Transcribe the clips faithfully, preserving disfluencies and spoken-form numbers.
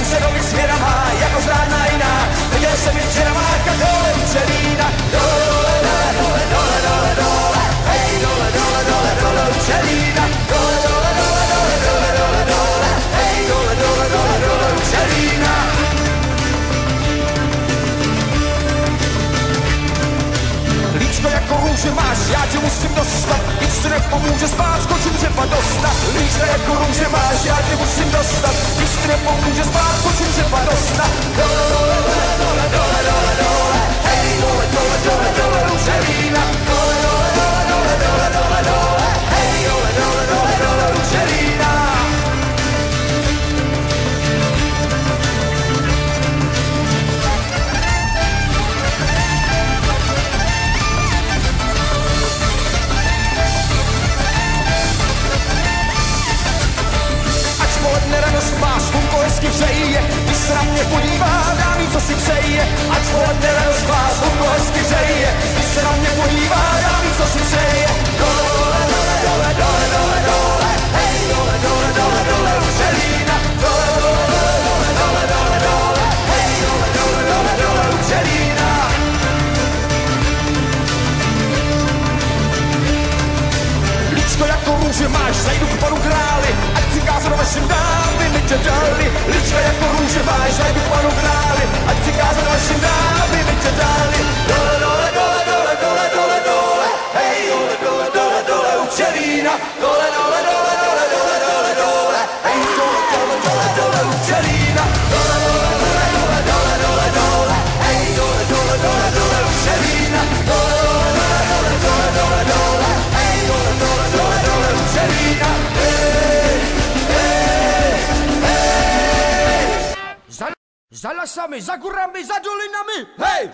se do směra má, jako žádná jiná. Viděl jsem ji včera máka dole u Čelína. Dole, dole, dole, dole, dole, dole, hej, dole, dole, dole, dole u Čelína. Dole, dole, dole, dole, dole, dole, dole, hej, dole, dole, dole, dole u Čelína. Líčko jako růže máš, já tě musím dostat, nic ti nepomůže spát, skočím třeba do sna. Líčko jako růže máš, já tě musím dostat, nic ti nepomůže spát, skočím třeba do sna. Dole, dole, dole, dole, dole, dole, dole, hej, dole, dole, dole, dole, u Čelína. Dole, dole, dole, dole, dole, dole, dole, hej, dole, dole, dole, dole, u Čelína. Neradost má, slunko hezky přeje, když se na mě podívá, dá mi, co si přeje. Ať poledne radost má, slunko hezky přeje, když se na mě podívá, dá mi, co si přeje. Dole, dole, dole, dole, dole, dole, hej, dole, dole, dole, dole, u Čelína. Dole, dole, dole, dole, dole, dole, hej, dole, dole, dole, dole, u Čelína. Líčko jako růže máš, zajdu k panu králi, ať si kázat vašim dávy, my tě dali. Líčko jako růže máš, zajdu k panu králi, ať si kázat vašim dávy, my tě dali. Dole, dole, dole, dole, dole, dole, dole, hej, dole, dole, dole, dole, u Čelína. Dole, dole, dole, dole, dole, dole, dole, hej, dole, dole, dole, dole, u Čelína. Dole, dole, dole, dole, dole, dole, dole, hej, dole, dole, dole, dole, u Čelína. Dole, dole, dole, dole, dole, dole, hej, dole, dole, dole, dole, u Čelína. Za lasami, za górami, za dolinami, hej!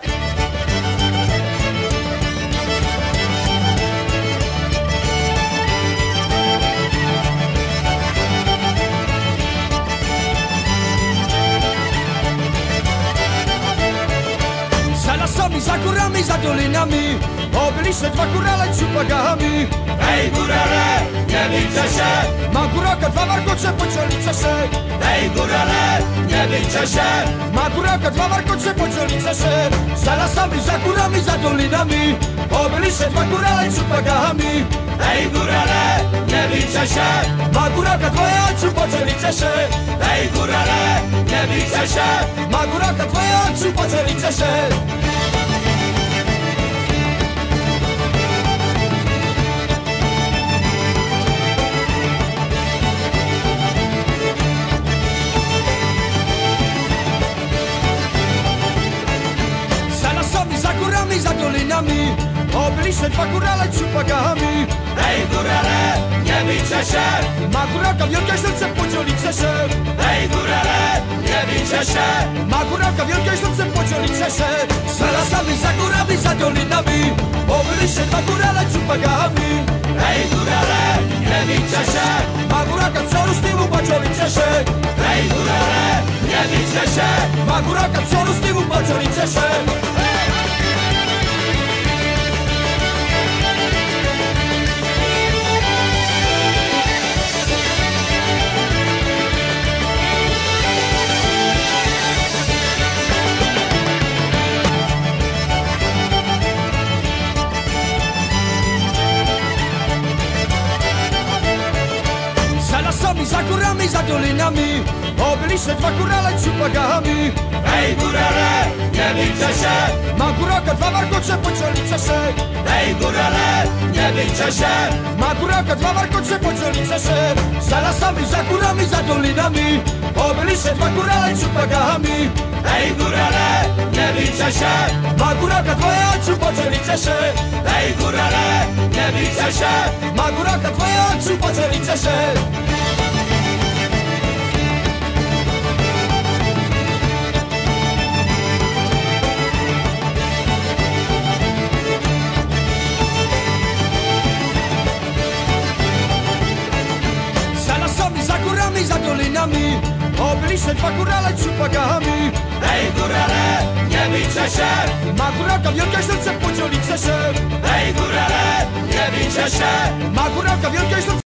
Za lasami, za górami, za dolinami, objeli se dva kurale čupagami. Hej, górale, nevíte se, má kuráka dva varkoce po čelice se. Hej, górale, nevíte se, má kuráka dva varkoce po čelice se. Za lasami, za górami, za dolinami, objeli se dva kurale čupagami. Hej, górale, nevíte se, má kuráka dvojáčů po čelice se. Hej, górale, nevíte se, má kuráka dvojáčů po čelice se. Za dolinami, objeli se dva kurale čupagami. Hej, górale, nevíte se, má kuráka velké srdce po čelice se. Hej, górale, nevíte se, má kuráka velké srdce po čelice se. Za lasami, za górami, za dolinami, objeli se dva kurale čupagami. Hej, górale, nevíte se, má kuráka celou stívu po čelice se. Hej, górale, nevíte se, má kuráka celou stívu po čelice se. Za górami, za dolinami, objeli se dva kurale čupagami. Hej, górale, nevíte se, má kuráka dva varkoce po čelice se. Hej, górale, nevíte se, má kuráka dva varkoce po čelice se. Za lasami, za górami, za dolinami, objeli se dva kurale čupagami. Hej, górale, nevíte se, má kuráka dvojáčů po čelice se. Hej, górale, nevíte se, má kuráka dvojáčů po čelice se. Za dolinami, objeli se dva kurale čupagami. Hej, górale, nevíte se, má kuráka velké srdce po čelice se. Hej, górale, nevíte se, má kuráka velké srdce